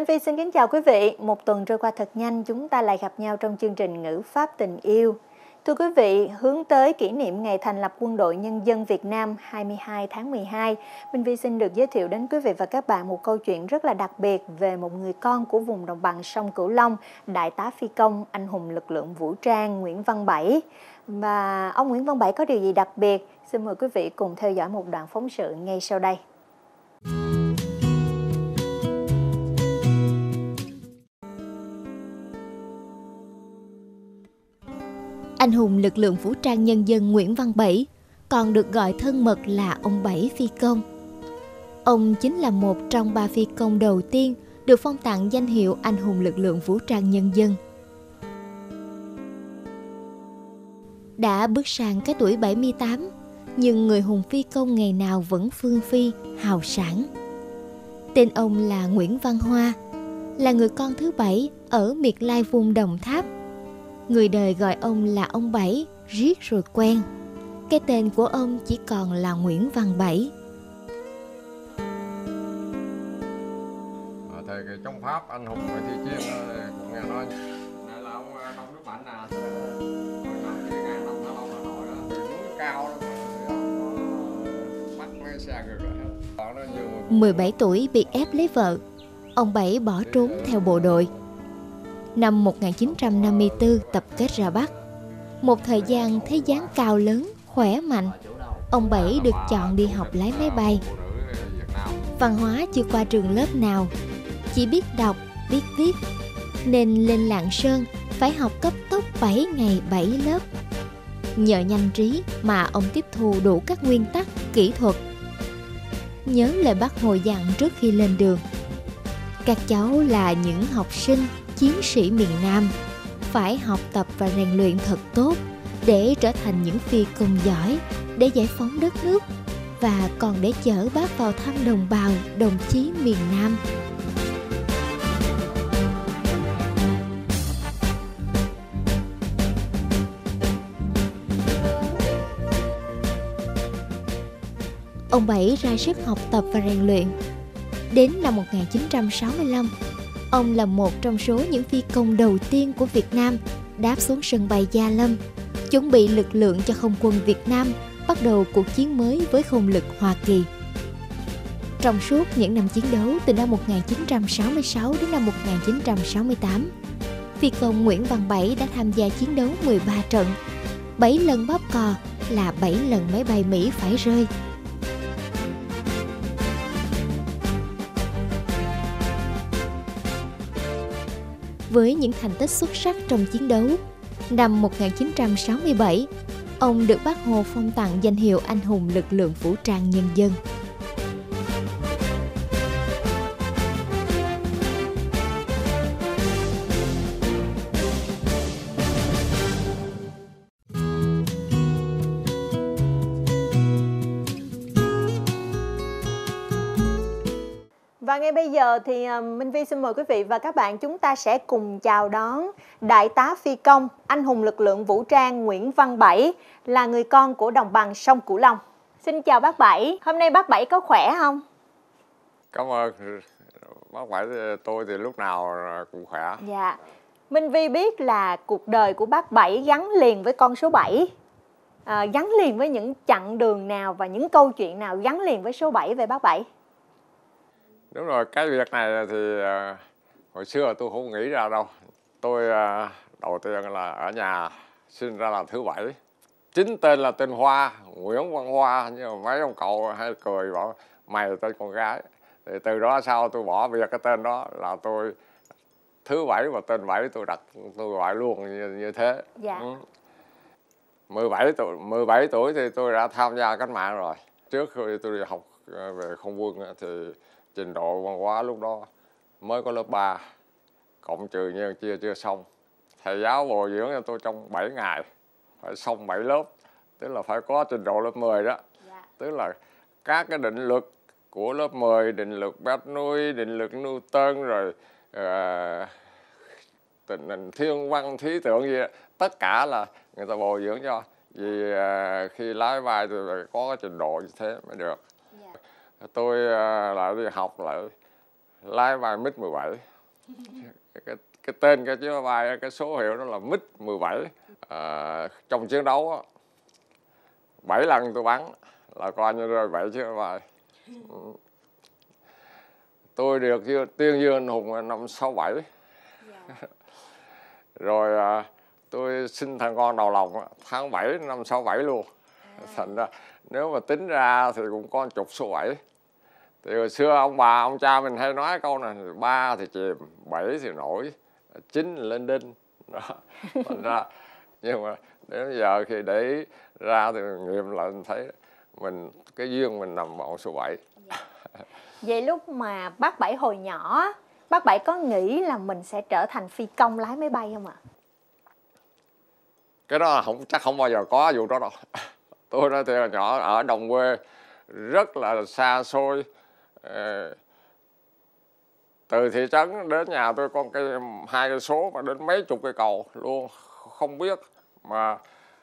Minh Phi xin kính chào quý vị. Một tuần trôi qua thật nhanh, chúng ta lại gặp nhau trong chương trình Ngữ Pháp Tình Yêu. Thưa quý vị, hướng tới kỷ niệm ngày thành lập Quân đội Nhân dân Việt Nam 22 tháng 12, Minh Phi xin được giới thiệu đến quý vị và các bạn một câu chuyện rất là đặc biệt về một người con của vùng đồng bằng sông Cửu Long, Đại tá Phi công, anh hùng lực lượng vũ trang Nguyễn Văn Bảy. Và ông Nguyễn Văn Bảy có điều gì đặc biệt? Xin mời quý vị cùng theo dõi một đoạn phóng sự ngay sau đây. Anh hùng lực lượng vũ trang nhân dân Nguyễn Văn Bảy, còn được gọi thân mật là ông Bảy Phi công. Ông chính là một trong 3 phi công đầu tiên được phong tặng danh hiệu anh hùng lực lượng vũ trang nhân dân. Đã bước sang cái tuổi 78, nhưng người hùng phi công ngày nào vẫn phương phi, hào sảng. Tên ông là Nguyễn Văn Hoa, là người con thứ 7 ở miệt lai vùng Đồng Tháp. Người đời gọi ông là ông Bảy, riết rồi quen. Cái tên của ông chỉ còn là Nguyễn Văn Bảy. Thì trong Pháp anh hùng Nguyễn Thị Chiên cũng nghe nói này là ông Đông Đức Mạnh hồi năm 1955 Hà Nội đó, từ núi cao đó bắt mấy xe ngược lại hết. 17 tuổi bị ép lấy vợ, ông Bảy bỏ trốn theo bộ đội. Năm 1954 tập kết ra Bắc. Một thời gian thấy dáng cao lớn, khỏe mạnh, ông Bảy được chọn đi học lái máy bay. Văn hóa chưa qua trường lớp nào, chỉ biết đọc, biết viết, nên lên Lạng Sơn phải học cấp tốc 7 ngày 7 lớp. Nhờ nhanh trí mà ông tiếp thu đủ các nguyên tắc, kỹ thuật. Nhớ lời Bác Hồ dặn trước khi lên đường: các cháu là những học sinh, chiến sĩ miền Nam, phải học tập và rèn luyện thật tốt để trở thành những phi công giỏi, để giải phóng đất nước và còn để chở Bác vào thăm đồng bào, đồng chí miền Nam. Ông Bảy ra sức học tập và rèn luyện. Đến năm 1965, ông là một trong số những phi công đầu tiên của Việt Nam đáp xuống sân bay Gia Lâm, chuẩn bị lực lượng cho không quân Việt Nam bắt đầu cuộc chiến mới với không lực Hoa Kỳ. Trong suốt những năm chiến đấu từ năm 1966 đến năm 1968, phi công Nguyễn Văn Bảy đã tham gia chiến đấu 13 trận, 7 lần bóp cò là 7 lần máy bay Mỹ phải rơi. Với những thành tích xuất sắc trong chiến đấu, năm 1967, ông được Bác Hồ phong tặng danh hiệu anh hùng lực lượng vũ trang nhân dân. Và ngay bây giờ thì Minh Phi xin mời quý vị và các bạn chúng ta sẽ cùng chào đón Đại tá Phi công, anh hùng lực lượng vũ trang Nguyễn Văn Bảy, là người con của đồng bằng sông Cửu Long. Xin chào bác Bảy, hôm nay bác Bảy có khỏe không? Cảm ơn bác Bảy, tôi thì lúc nào cũng khỏe. Dạ, Minh Phi biết là cuộc đời của bác Bảy gắn liền với con số 7. Gắn liền với những chặng đường nào và những câu chuyện nào gắn liền với số 7 về bác Bảy? Đúng rồi, cái việc này thì hồi xưa tôi không nghĩ ra đâu. Tôi đầu tiên là ở nhà sinh ra là thứ 7. Chính tên là tên Hoa, Nguyễn Văn Hoa, nhưng mà mấy ông cậu hay cười bảo mày là tên con gái. Thì từ đó sau tôi bỏ việc cái tên đó, là tôi thứ 7 và tên 7 tôi đặt, tôi gọi luôn như thế. Dạ. 17 tuổi thì tôi đã tham gia cách mạng rồi. Trước khi tôi đi học về không quân thì trình độ văn hóa lúc đó mới có lớp 3, cộng trừ nhân chia chưa xong. Thầy giáo bồi dưỡng cho tôi trong 7 ngày, phải xong 7 lớp, tức là phải có trình độ lớp 10 đó. Dạ. Tức là các cái định luật của lớp 10, định luật Bernoulli, định luật Newton, rồi tình hình thiên văn, khí tượng gì đó. Tất cả là người ta bồi dưỡng cho. Vì khi lái bay thì phải có cái trình độ như thế mới được. Tôi lại đi học lại lái bay MiG-17 cái tên cái chiếc máy bay, cái số hiệu đó là MiG-17. Trong chiến đấu á, 7 lần tôi bắn là coi như rơi 7 chiếc máy bay. Tôi được tuyên dương anh hùng năm 67. Rồi tôi sinh thằng con đầu lòng tháng 7 năm 67 luôn. Thành ra nếu mà tính ra thì cũng có chục số 7. Thì hồi xưa ông bà, ông cha mình hay nói câu này: 3 thì chìm, 7 thì nổi, 9 lên đinh. Đó. Thành ra, nhưng mà đến giờ khi để ý ra thì nghiệm lại thấy mình, cái duyên mình nằm vào số 7. Vậy lúc mà bác Bảy hồi nhỏ, bác Bảy có nghĩ là mình sẽ trở thành phi công lái máy bay không ạ? Cái đó chắc không bao giờ có vụ đó đâu. Tôi nói thì là nhỏ ở đồng quê rất là xa xôi. Từ thị trấn đến nhà tôi có 2 cây số mà đến mấy chục cây cầu luôn, không biết. Mà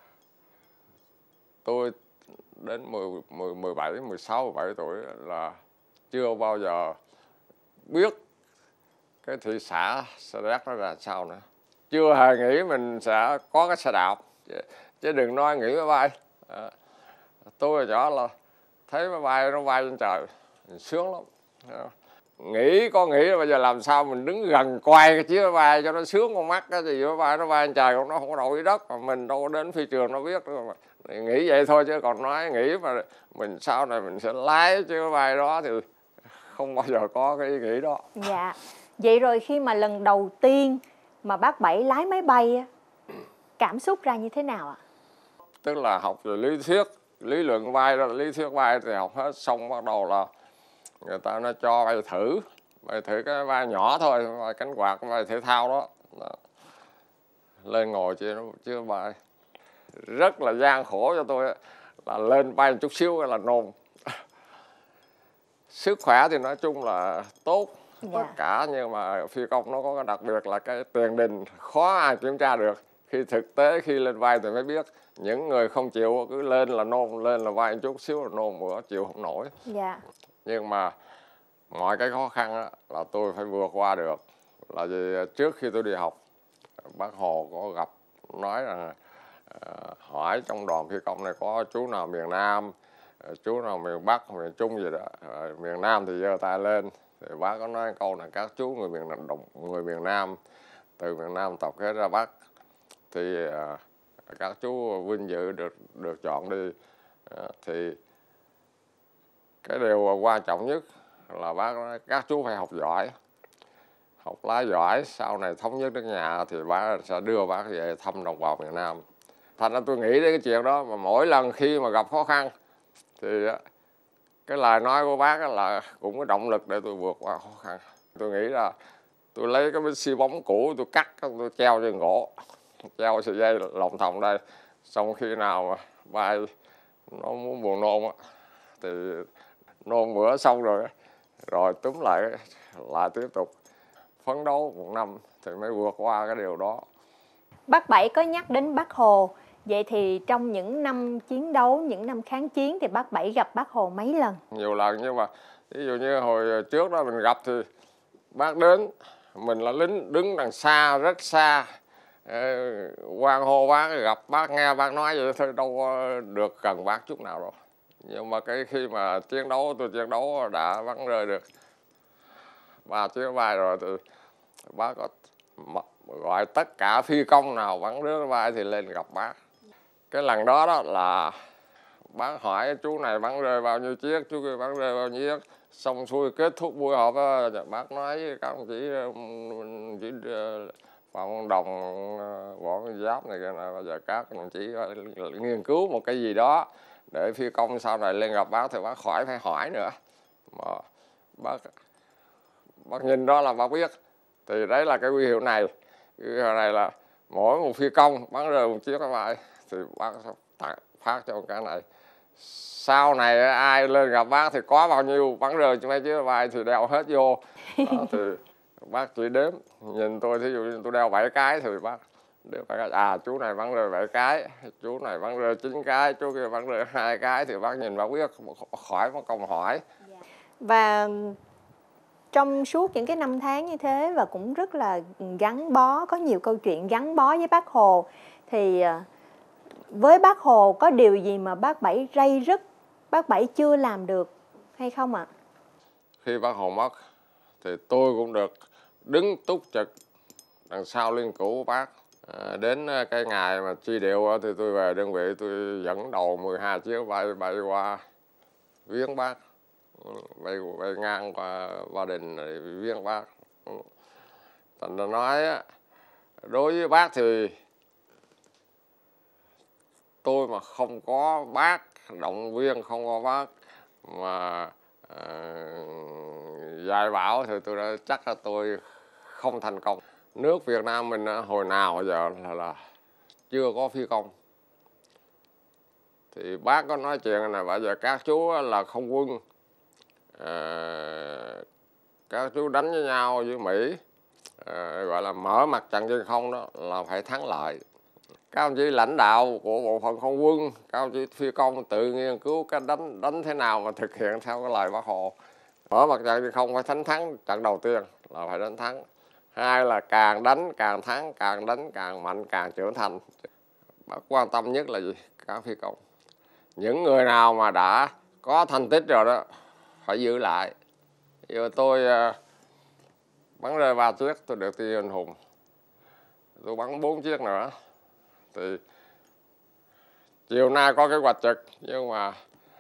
tôi đến 17, 16, 17 tuổi là chưa bao giờ biết cái thị xã Sa Đéc nó là sao nữa. Chưa hề nghĩ mình sẽ có cái xe đạp, chứ đừng nói nghĩ máy bay. Tôi hồi nhỏ là thấy máy bay nó bay trên trời, sướng lắm. Có nghĩ là bây giờ làm sao mình đứng gần quay cái chiếc máy bay cho nó sướng con mắt. Cái gì máy bay nó bay trên trời, nó không có đậu dưới đất, mà mình đâu có đến phi trường nó biết nữa mà. Nghĩ vậy thôi, chứ còn nói nghĩ mà mình sau này mình sẽ lái chiếc máy bay đó thì không bao giờ có cái ý nghĩ đó. Dạ. Vậy rồi khi mà lần đầu tiên mà bác Bảy lái máy bay, cảm xúc ra như thế nào ạ? Tức là học về lý thuyết, lý luận bay đó, lý thuyết bay thì học hết xong bắt đầu là người ta nó cho bay thử cái bay nhỏ thôi, bay cánh quạt, bay thể thao đó. Lên ngồi chứ bay rất là gian khổ cho tôi là lên bay một chút xíu là nôn. Sức khỏe thì nói chung là tốt tất cả, nhưng mà phi công nó có cái đặc biệt là cái tiền đình khó ai kiểm tra được. Khi thực tế khi lên vai thì mới biết. Những người không chịu cứ lên là nôn, lên là vai một chút xíu là nôn, bữa chịu không nổi. Nhưng mà mọi cái khó khăn đó, là tôi phải vượt qua được. Là vì trước khi tôi đi học, bác Hồ có gặp nói rằng hỏi trong đoàn phi công này có chú nào miền Nam, chú nào miền Bắc, miền Trung gì đó. Miền Nam thì giơ tay lên. Thì bác có nói câu là các chú người miền Nam, từ miền Nam tập kết ra Bắc thì các chú vinh dự được chọn đi. Thì cái điều quan trọng nhất là bác nói các chú phải học giỏi, học lái giỏi, sau này thống nhất nước nhà thì bác sẽ đưa bác về thăm đồng bào miền Nam. Thành ra tôi nghĩ đến cái chuyện đó, mà mỗi lần khi mà gặp khó khăn thì cái lời nói của bác là cũng có động lực để tôi vượt qua khó khăn. Tôi nghĩ là tôi lấy cái xi bóng cũ, tôi cắt, tôi treo trên gỗ, treo sợi dây lồng thòng đây. Xong khi nào mà bay nó muốn buồn nôn thì nôn bữa xong rồi túm lại tiếp tục phấn đấu một năm thì mới vượt qua cái điều đó. Bác Bảy có nhắc đến bác Hồ. Vậy thì trong những năm chiến đấu, những năm kháng chiến thì bác Bảy gặp bác Hồ mấy lần? Nhiều lần, nhưng mà ví dụ như hồi trước đó mình gặp thì bác đến, mình là lính đứng đằng xa, rất xa. Hoan hô bác, gặp bác, nghe bác nói vậy thôi, đâu có được gần bác chút nào đâu. Nhưng mà cái khi mà tôi chiến đấu đã bắn rơi được 3 chiếc máy bay rồi thì bác có gọi tất cả phi công nào bắn rơi máy bay thì lên gặp bác. Cái lần đó là bác hỏi chú này bắn rơi bao nhiêu chiếc, chú kia bắn rơi bao nhiêu chiếc. Xong xuôi kết thúc buổi họp đó, bác nói với các đồng chí Phạm Đồng, Võ Nguyên Giáp này kia là bây giờ các đồng chí nghiên cứu một cái gì đó để phi công sau này lên gặp bác thì bác khỏi phải hỏi nữa. Mà bác nhìn đó là bác biết. Thì đấy là cái huy hiệu này. Cái huy hiệu này là mỗi một phi công bắn rơi một chiếc máy bay thì bác phát cho cái này. Sau này ai lên gặp bác thì có bao nhiêu bắn rơi cho mấy chiếc máy bay thì đeo hết vô. Đó, thì bác chỉ đếm, nhìn tôi thí dụ như tôi đeo 7 cái thì bác đếm 7 cái. Chú này bắn rơi 7 cái, chú này bắn rơi 9 cái, chú kia bắn rơi 2 cái thì bác nhìn bác biết, khỏi có câu hỏi. Và trong suốt những cái năm tháng như thế và cũng rất là gắn bó, có nhiều câu chuyện gắn bó với Bác Hồ. Thì với Bác Hồ có điều gì mà bác Bảy ray rứt, bác Bảy chưa làm được hay không ạ? Khi Bác Hồ mất thì tôi cũng được đứng túc trực đằng sau liên cữu của bác. Đến cái ngày mà truy điệu thì tôi về đơn vị, tôi dẫn đầu 12 chiếc bay qua viếng bác, bay ngang qua Ba Đình rồi viếng bác. Thành ra nói đối với bác thì tôi mà không có bác động viên, không có bác mà dạy bảo thì tôi đã chắc là tôi không thành công. Nước Việt Nam mình hồi nào giờ là chưa có phi công. Thì bác có nói chuyện này, bây giờ các chú là không quân, các chú đánh với nhau với Mỹ, gọi là mở mặt trận trên không đó là phải thắng lợi. Các ông chí lãnh đạo của bộ phận không quân, các ông chí phi công tự nghiên cứu cái đánh thế nào mà thực hiện theo cái lời Bác Hồ. Mở mặt trận trên không phải thắng trận đầu tiên là phải đánh thắng. Hai là càng đánh càng thắng, càng đánh càng mạnh, càng trưởng thành. Bác quan tâm nhất là gì? Các phi công. Những người nào mà đã có thành tích rồi đó phải giữ lại. Giờ tôi bắn rơi 3 chiếc, tôi được Tiên Anh Hùng. Tôi bắn 4 chiếc nữa. Thì chiều nay có kế hoạch trực, nhưng mà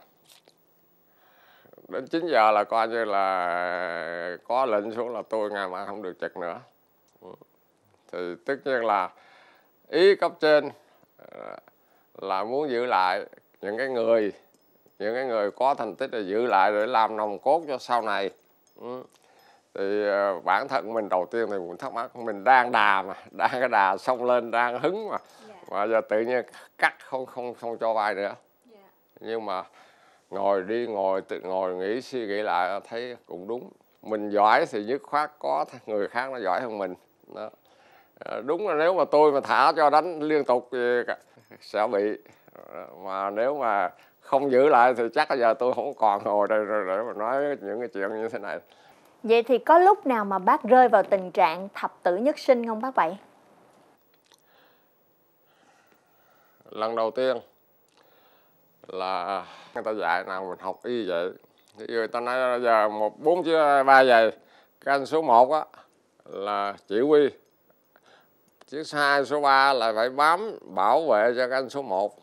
đến 9 giờ là coi như là có lệnh xuống là tôi ngày mai không được trực nữa. Thì tất nhiên là ý cấp trên là muốn giữ lại những cái người có thành tích, là giữ lại để làm nòng cốt cho sau này. Thì bản thân mình đầu tiên thì cũng thắc mắc, mình đang cái đà xông lên, đang hứng mà giờ tự nhiên cắt không cho vai nữa. Nhưng mà ngồi nghĩ suy nghĩ lại thấy cũng đúng. Mình giỏi thì dứt khoát có người khác nó giỏi hơn mình đó. Đúng là nếu mà tôi mà thả cho đánh liên tục thì sẽ bị, mà nếu mà không giữ lại thì chắc là giờ tôi không còn ngồi đây rồi để mà nói những cái chuyện như thế này. Vậy thì có lúc nào mà bác rơi vào tình trạng thập tử nhất sinh không bác Bảy? Lần đầu tiên là người ta dạy nào mình học y vậy. Thì người ta nói giờ 4 chứ 3 giày, cái anh số 1 á là chỉ huy, chiếc 2 số 3 là phải bám bảo vệ cho cái anh số 1.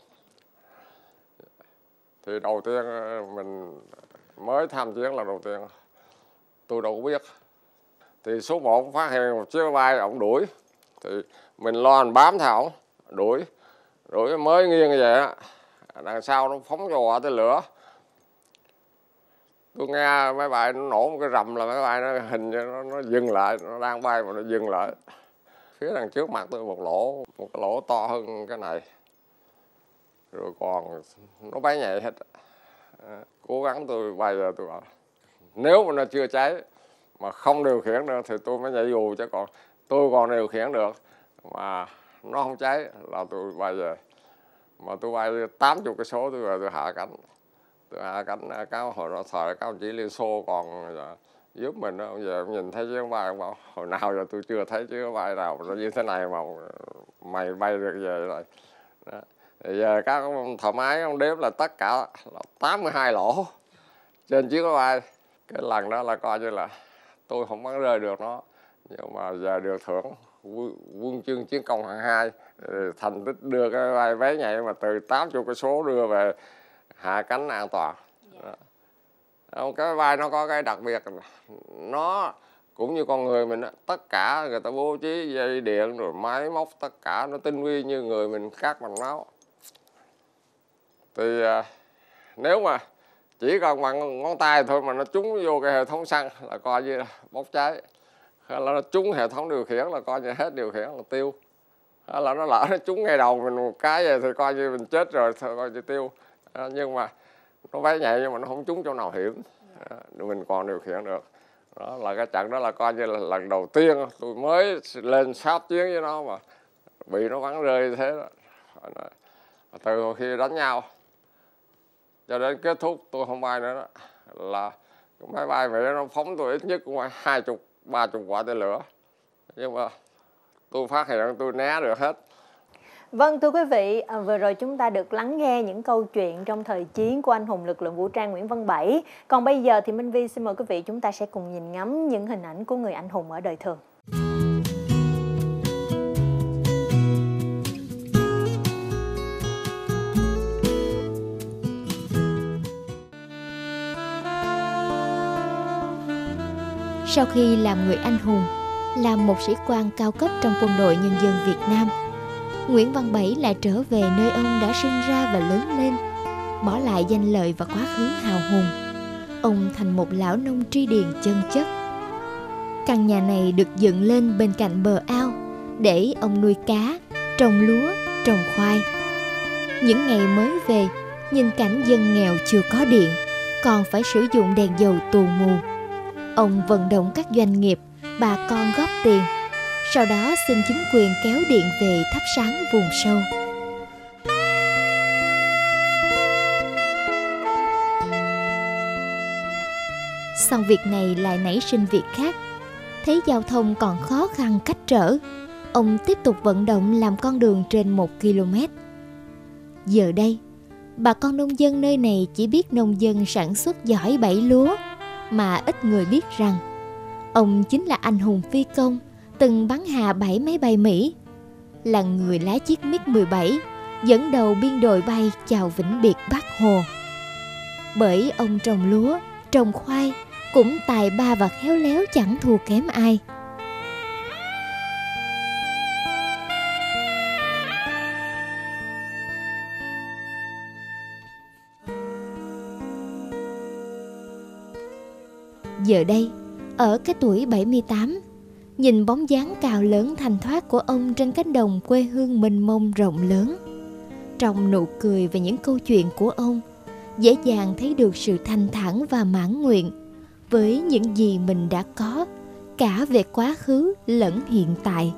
Thì đầu tiên mình mới tham chiến là đầu tiên tôi đâu có biết. Thì số 1 phát hiện một chiếc vai ổng đuổi, thì mình lo mình bám theo ổng đuổi mới nghiêng như vậy á, đằng sau nó phóng vô hỏa tới lửa. Tôi nghe máy bay nó nổ một cái rầm là máy bay nó hình như nó dừng lại, nó đang bay mà nó dừng lại. Phía đằng trước mặt tôi một cái lỗ to hơn cái này, rồi còn nó bay nhảy hết. Cố gắng tôi bay giờ tôi bảo nếu mà nó chưa cháy mà không điều khiển được thì tôi mới nhảy dù, chứ còn tôi còn điều khiển được mà nó không cháy là tôi bay về. Mà tôi bay 80 cây số tôi về tôi hạ cánh. Tôi hạ cánh cáo hồi đó thời các ông chỉ Liên Xô còn giúp mình đó. Ông giờ ông nhìn thấy chiếc bay, ông bảo hồi nào giờ tôi chưa thấy chiếc bay nào nó như thế này mà mày bay được về rồi. Đó. Thì giờ các ông thoải mái, ông đếm là tất cả là 82 lỗ trên chiếc bay. Cái lần đó là coi như là tôi không bắn rơi được nó, nhưng mà giờ được thưởng Huân chương chiến công hạng 2, thành tích đưa cái bay vé nhảy mà từ 80 cây số đưa về hạ cánh an toàn. Cái vai nó có cái đặc biệt, nó cũng như con người mình đó, tất cả người ta bố trí dây điện rồi máy móc, tất cả nó tinh vi như người mình cắt bằng máu. Thì nếu mà chỉ cần bằng ngón tay thôi mà nó trúng vô cái hệ thống xăng là coi như là bốc cháy. Hay là nó trúng hệ thống điều khiển là coi như hết điều khiển là tiêu. Hay là nó lỡ nó trúng ngay đầu mình một cái vậy thì coi như mình chết rồi, thôi coi như tiêu. Nhưng mà nó váy nhạy nhưng mà nó không trúng chỗ nào hiểm. Mình còn điều khiển được. Đó là cái trận đó là coi như là lần đầu tiên tôi mới lên sáp chiến với nó mà bị nó bắn rơi như thế đó. Từ khi đánh nhau cho đến kết thúc tôi không bay nữa đó, là Máy bay Mỹ nó phóng tôi ít nhất cũng phải 20-30 quả tên lửa, nhưng mà tôi phát hiện tôi né được hết. Vâng, thưa quý vị, vừa rồi chúng ta được lắng nghe những câu chuyện trong thời chiến của anh hùng lực lượng vũ trang Nguyễn Văn Bảy. Còn bây giờ thì Minh Vi xin mời quý vị chúng ta sẽ cùng nhìn ngắm những hình ảnh của người anh hùng ở đời thường. Sau khi làm người anh hùng, làm một sĩ quan cao cấp trong quân đội nhân dân Việt Nam, Nguyễn Văn Bảy lại trở về nơi ông đã sinh ra và lớn lên, bỏ lại danh lợi và quá khứ hào hùng. Ông thành một lão nông tri điền chân chất. Căn nhà này được dựng lên bên cạnh bờ ao để ông nuôi cá, trồng lúa, trồng khoai. Những ngày mới về, nhìn cảnh dân nghèo chưa có điện, còn phải sử dụng đèn dầu tù mù, ông vận động các doanh nghiệp, bà con góp tiền, sau đó xin chính quyền kéo điện về thắp sáng vùng sâu. Xong việc này lại nảy sinh việc khác. Thấy giao thông còn khó khăn cách trở, ông tiếp tục vận động làm con đường trên 1 km. Giờ đây, bà con nông dân nơi này chỉ biết nông dân sản xuất giỏi bẫy lúa, mà ít người biết rằng ông chính là anh hùng phi công từng bắn hạ 7 máy bay Mỹ, là người lái chiếc MiG-17 dẫn đầu biên đội bay chào vĩnh biệt Bác Hồ. Bởi ông trồng lúa, trồng khoai cũng tài ba và khéo léo chẳng thua kém ai. Giờ đây, ở cái tuổi 78, nhìn bóng dáng cao lớn thanh thoát của ông trên cánh đồng quê hương mênh mông rộng lớn, trong nụ cười và những câu chuyện của ông, dễ dàng thấy được sự thanh thản và mãn nguyện với những gì mình đã có, cả về quá khứ lẫn hiện tại.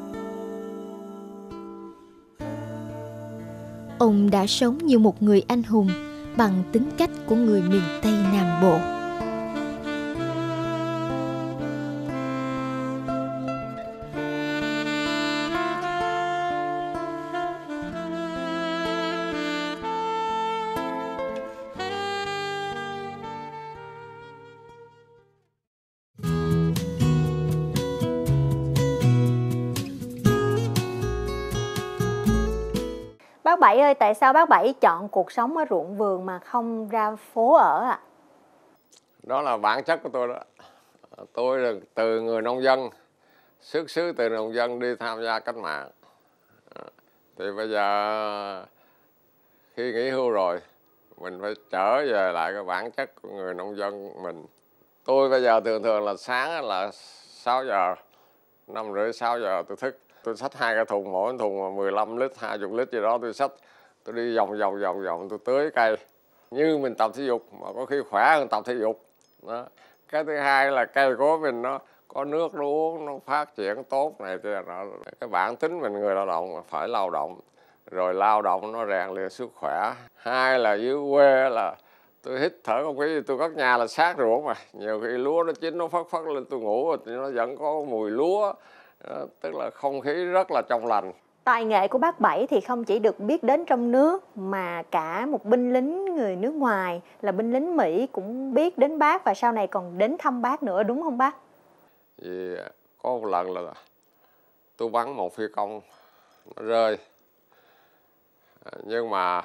Ông đã sống như một người anh hùng bằng tính cách của người miền Tây Nam Bộ. Bác Bảy ơi, tại sao bác Bảy chọn cuộc sống ở ruộng vườn mà không ra phố ở ạ? Đó là bản chất của tôi đó. Tôi là từ người nông dân, xuất xứ từ nông dân đi tham gia cách mạng. Thì bây giờ khi nghỉ hưu rồi, mình phải trở về lại cái bản chất của người nông dân mình. Tôi bây giờ thường là sáng là 6 giờ, 5 rưỡi 6 giờ tôi thức. Tôi xách 2 cái thùng, mỗi thùng 15 lít, 20 lít gì đó tôi xách. Tôi đi vòng tôi tưới cây. Như mình tập thể dục, mà có khi khỏe hơn tập thể dục. Đó. Cái thứ hai là cây của mình nó có nước nó uống, nó phát triển tốt này. Cái bản tính mình người lao động phải lao động. Rồi lao động nó rèn luyện sức khỏe. Hai là dưới quê là tôi hít thở không khí, tôi cất nhà là sát ruộng mà. Nhiều khi lúa nó chín nó phất lên tôi ngủ thì nó vẫn có mùi lúa. Tức là không khí rất là trong lành. Tài nghệ của bác Bảy thì không chỉ được biết đến trong nước mà cả một binh lính người nước ngoài là binh lính Mỹ cũng biết đến bác và sau này còn đến thăm bác nữa, đúng không bác? Vì có một lần là tôi bắn một phi công nó rơi, nhưng mà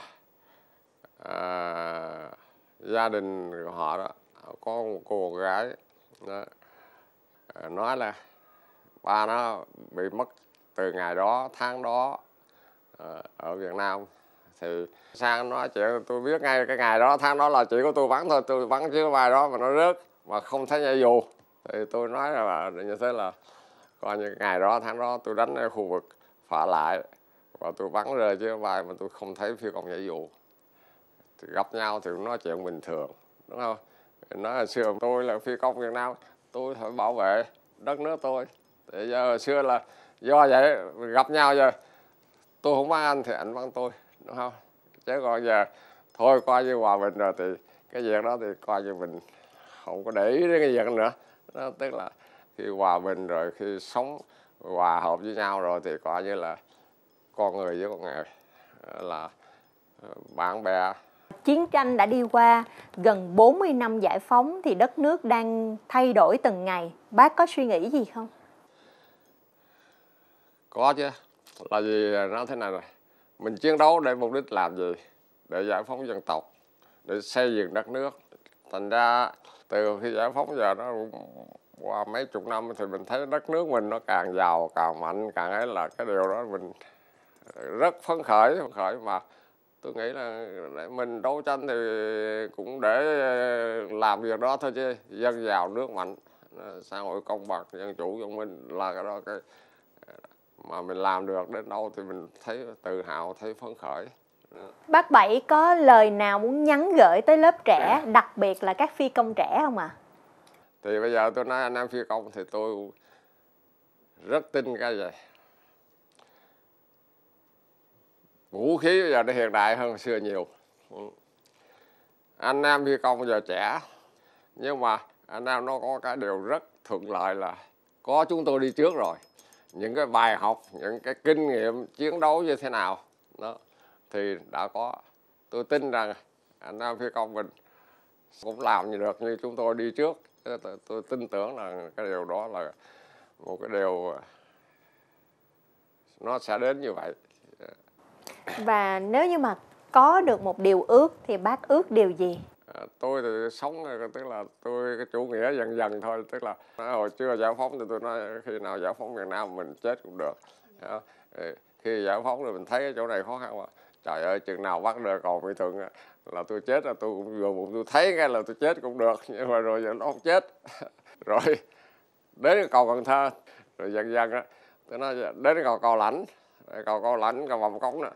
gia đình của họ đó có một cô gái đó, nói là ba nó bị mất từ ngày đó, tháng đó ở Việt Nam. Thì sang nói chuyện tôi biết ngay cái ngày đó, tháng đó là chỉ có tôi bắn thôi. Tôi bắn chiếc bài đó mà nó rớt, mà không thấy nhảy dù. Thì tôi nói là như thế là coi như ngày đó, tháng đó tôi đánh ở khu vực phá lại. Và tôi bắn rơi chiếc bài mà tôi không thấy phi công nhảy dù. Thì gặp nhau thì nói chuyện bình thường, đúng không? Nói là xưa tôi là phi công Việt Nam, tôi phải bảo vệ đất nước tôi. Thì giờ hồi xưa là do vậy gặp nhau giờ tôi không bắn anh thì anh bắn tôi, đúng không? Chứ còn giờ thôi coi như hòa bình rồi thì cái việc đó thì coi như mình không có để ý đến cái việc nữa. Đó, tức là khi hòa bình rồi, khi sống hòa hợp với nhau rồi thì coi như là con người với con người, là bạn bè. Chiến tranh đã đi qua, gần 40 năm giải phóng thì đất nước đang thay đổi từng ngày. Bác có suy nghĩ gì không? Có chứ. Là vì nó thế này rồi. Mình chiến đấu để mục đích làm gì? Để giải phóng dân tộc, để xây dựng đất nước. Thành ra từ khi giải phóng giờ nó qua mấy chục năm thì mình thấy đất nước mình nó càng giàu, càng mạnh, càng ấy, là cái điều đó mình rất phấn khởi mà tôi nghĩ là để mình đấu tranh thì cũng để làm việc đó thôi, chứ dân giàu nước mạnh, xã hội công bằng, dân chủ văn minh là cái đó, cái mà mình làm được đến đâu thì mình thấy tự hào, thấy phấn khởi. Bác Bảy có lời nào muốn nhắn gửi tới lớp trẻ, đặc biệt là các phi công trẻ không ạ? Thì bây giờ tôi nói anh em phi công thì tôi rất tin cái gì. Vũ khí bây giờ nó hiện đại hơn xưa nhiều. Anh em phi công giờ trẻ, nhưng mà anh em nó có cái điều rất thuận lợi là có chúng tôi đi trước rồi. Những cái bài học, những cái kinh nghiệm chiến đấu như thế nào đó thì đã có. Tôi tin rằng anh em phi công mình cũng làm được như chúng tôi đi trước. Tôi tin tưởng là cái điều đó là một cái điều nó sẽ đến như vậy. Và nếu như mà có được một điều ước thì bác ước điều gì? Tôi thì sống, tức là tôi cái chủ nghĩa dần dần thôi. Tức là hồi chưa giải phóng thì tôi nói khi nào giải phóng Việt Nam mình chết cũng được. Khi giải phóng rồi mình thấy cái chỗ này khó khăn mà trời ơi, chừng nào bắt được cầu Mỹ Thuận là tôi chết, là tôi cũng vừa bụng tôi thấy cái là tôi chết cũng được, nhưng mà rồi giờ nó không chết. Rồi đến cầu Cần Thơ, rồi dần dần á tôi nói đến cầu Cao Lãnh, cầu Lãnh, cầu Vòng Cống nè.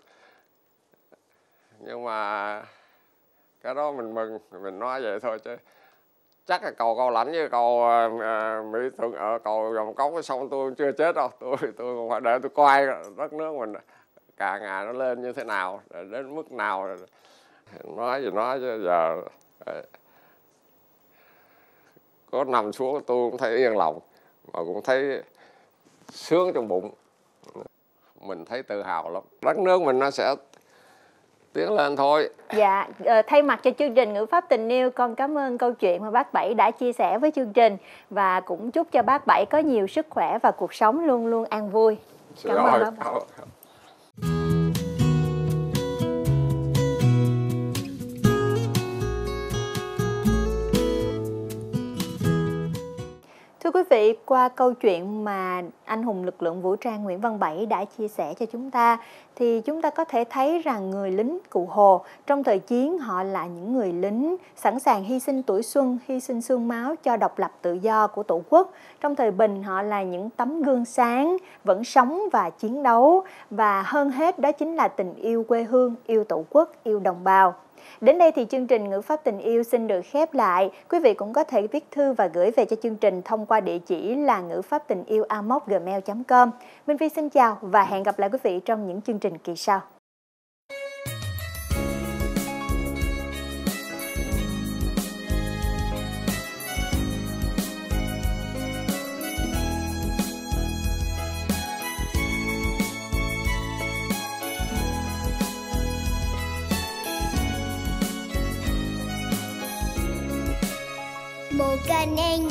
Nhưng mà cái đó mình mừng, mình nói vậy thôi, chứ chắc là cầu Cao Lãnh với cầu Mỹ Thuận ở cầu Vòng Cống xong tôi chưa chết đâu. Tôi còn phải để tôi coi đất nước mình càng ngày nó lên như thế nào, đến mức nào. Nói gì nói chứ giờ có nằm xuống tôi cũng thấy yên lòng, mà cũng thấy sướng trong bụng. Mình thấy tự hào lắm. Đất nước mình nó sẽ tiến lên thôi. Dạ, thay mặt cho chương trình Ngữ Pháp Tình Yêu, con cảm ơn câu chuyện mà bác Bảy đã chia sẻ với chương trình, và cũng chúc cho bác Bảy có nhiều sức khỏe và cuộc sống luôn luôn an vui. Cảm ơn bác Bảy. Thưa quý vị, qua câu chuyện mà anh hùng lực lượng vũ trang Nguyễn Văn Bảy đã chia sẻ cho chúng ta, thì chúng ta có thể thấy rằng người lính Cụ Hồ trong thời chiến họ là những người lính sẵn sàng hy sinh tuổi xuân, hy sinh xương máu cho độc lập tự do của Tổ quốc. Trong thời bình họ là những tấm gương sáng, vẫn sống và chiến đấu, và hơn hết đó chính là tình yêu quê hương, yêu Tổ quốc, yêu đồng bào. Đến đây thì chương trình Ngữ Pháp Tình Yêu xin được khép lại. Quý vị cũng có thể viết thư và gửi về cho chương trình thông qua địa chỉ là ngữ-pháp-tình-yêu@gmail.com. Minh Phi xin chào và hẹn gặp lại quý vị trong những chương trình kỳ sau. Bukan